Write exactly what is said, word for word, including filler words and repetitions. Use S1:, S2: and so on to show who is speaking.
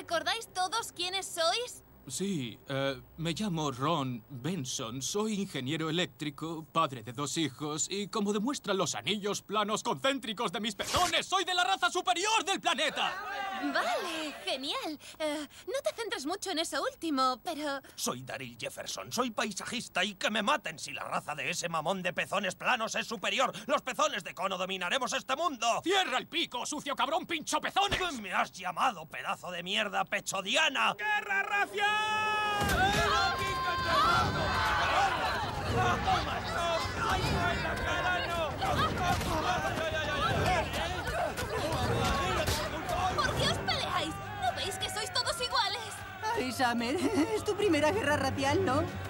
S1: ¿Recordáis todos quiénes sois?
S2: Sí, eh, me llamo Ron Benson, soy ingeniero eléctrico, padre de dos hijos, y como demuestran los anillos planos concéntricos de mis pezones, soy de la raza superior del planeta.
S1: Vale, genial. Eh, no te centres mucho en eso último, pero...
S3: Soy Daryl Jefferson, soy paisajista y que me maten si la raza de ese mamón de pezones planos es superior. Los pezones de cono dominaremos este mundo.
S2: ¡Cierra el pico, sucio cabrón pincho pezones!
S3: ¿Qué me has llamado, pedazo de mierda pechodiana?
S2: ¡Guerra racial!
S1: ¿Por qué os peleáis? ¿No veis que sois todos iguales?
S4: Ay, Summer, es tu primera guerra racial, ¿no?